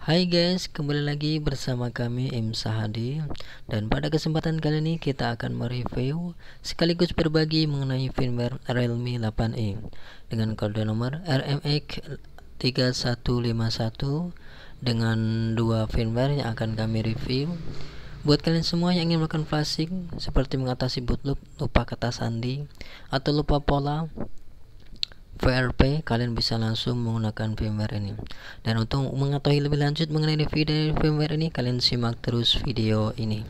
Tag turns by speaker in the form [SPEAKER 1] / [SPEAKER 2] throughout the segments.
[SPEAKER 1] Hai guys, kembali lagi bersama kami M Sahadi. Dan pada kesempatan kali ini kita akan mereview sekaligus berbagi mengenai firmware Realme 8E dengan kode nomor RMX3151 dengan dua firmware yang akan kami review. Buat kalian semua yang ingin melakukan flashing seperti mengatasi bootloop, lupa kata sandi, atau lupa pola VRP, kalian bisa langsung menggunakan firmware ini. Dan untuk mengetahui lebih lanjut mengenai review dari firmware ini, kalian simak terus video ini.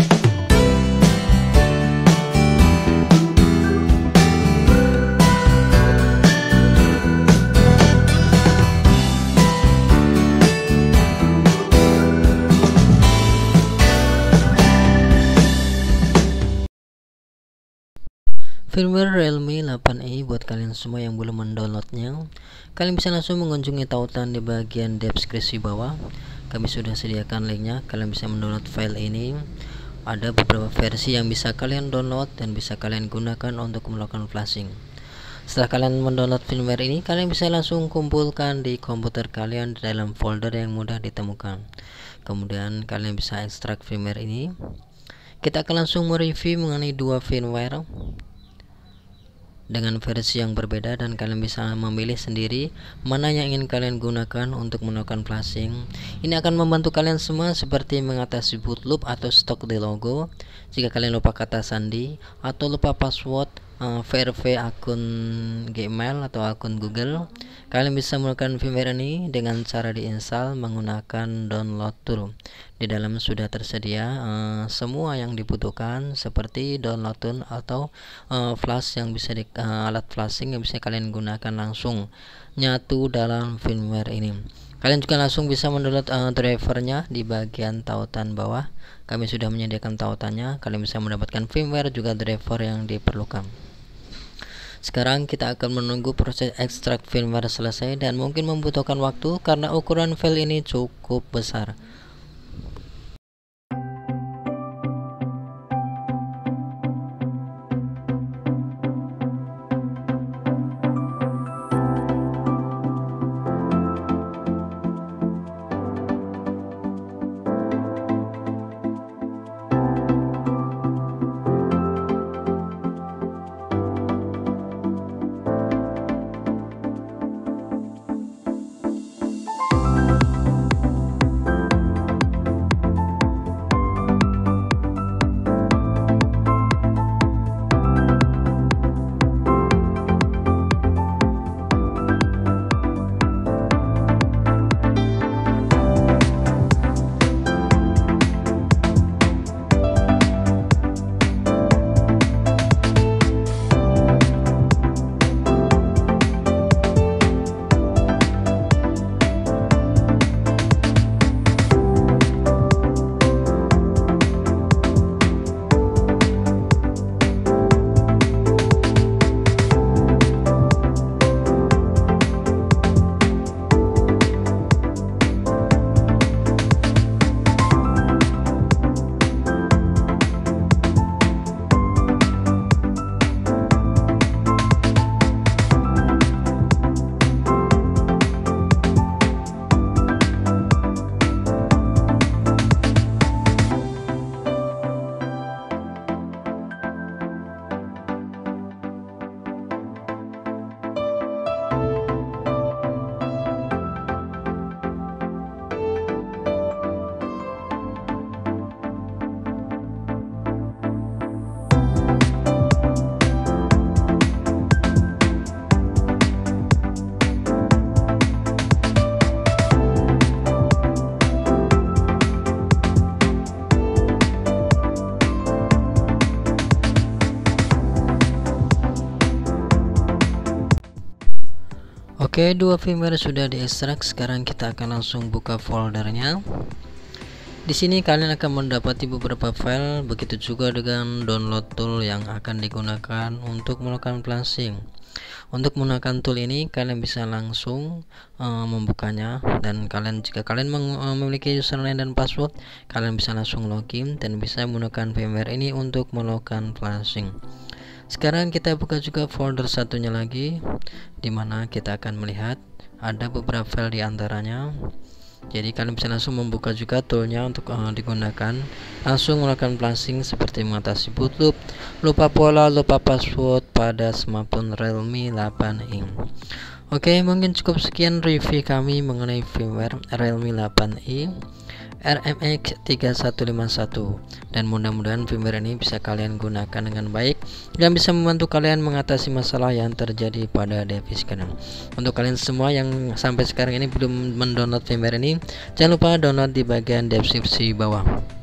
[SPEAKER 1] Firmware Realme 8E buat kalian semua yang belum mendownloadnya, kalian bisa langsung mengunjungi tautan di bagian deskripsi bawah. Kami sudah sediakan linknya, kalian bisa mendownload file ini. Ada beberapa versi yang bisa kalian download dan bisa kalian gunakan untuk melakukan flashing. Setelah kalian mendownload firmware ini, kalian bisa langsung kumpulkan di komputer kalian di dalam folder yang mudah ditemukan. Kemudian kalian bisa ekstrak firmware ini. Kita akan langsung mereview mengenai dua firmware dengan versi yang berbeda, dan kalian bisa memilih sendiri mana yang ingin kalian gunakan untuk melakukan flashing. Ini akan membantu kalian semua seperti mengatasi bootloop atau stok di logo, jika kalian lupa kata sandi atau lupa password verify akun Gmail atau akun Google. Kalian bisa menggunakan firmware ini dengan cara diinstal menggunakan download tool. Di dalam sudah tersedia semua yang dibutuhkan seperti download tool atau flash yang bisa alat flashing yang bisa kalian gunakan langsung nyatu dalam firmware ini. Kalian juga langsung bisa mendownload drivernya di bagian tautan bawah. Kami sudah menyediakan tautannya. Kalian bisa mendapatkan firmware juga driver yang diperlukan. Sekarang kita akan menunggu proses ekstrak firmware selesai dan mungkin membutuhkan waktu karena ukuran file ini cukup besar. Oke, dua firmware sudah diekstrak. Sekarang kita akan langsung buka foldernya. Di sini kalian akan mendapati beberapa file, begitu juga dengan download tool yang akan digunakan untuk melakukan flashing. Untuk menggunakan tool ini kalian bisa langsung membukanya, dan jika kalian memiliki username dan password, kalian bisa langsung login dan bisa menggunakan firmware ini untuk melakukan flashing. Sekarang kita buka juga folder satunya lagi, dimana kita akan melihat ada beberapa file di antaranya. Jadi kalian bisa langsung membuka juga toolnya untuk digunakan, langsung melakukan flashing seperti mengatasi bootloop, lupa pola, lupa password pada smartphone Realme 8i. Oke, mungkin cukup sekian review kami mengenai firmware Realme 8i RMX 3151, dan mudah-mudahan firmware ini bisa kalian gunakan dengan baik dan bisa membantu kalian mengatasi masalah yang terjadi pada device kalian. Untuk kalian semua yang sampai sekarang ini belum mendownload firmware ini, jangan lupa download di bagian deskripsi bawah.